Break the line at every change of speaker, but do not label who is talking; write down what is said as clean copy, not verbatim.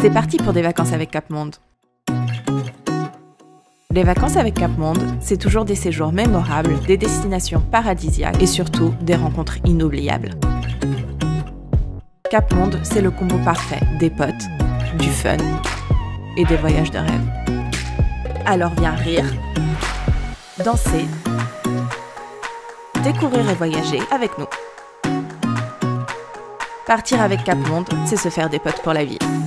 C'est parti pour des vacances avec Cap Monde. Les vacances avec Cap Monde, c'est toujours des séjours mémorables, des destinations paradisiaques et surtout des rencontres inoubliables. Cap Monde, c'est le combo parfait des potes, du fun et des voyages de rêve. Alors viens rire, danser, découvrir et voyager avec nous. Partir avec Cap Monde, c'est se faire des potes pour la vie.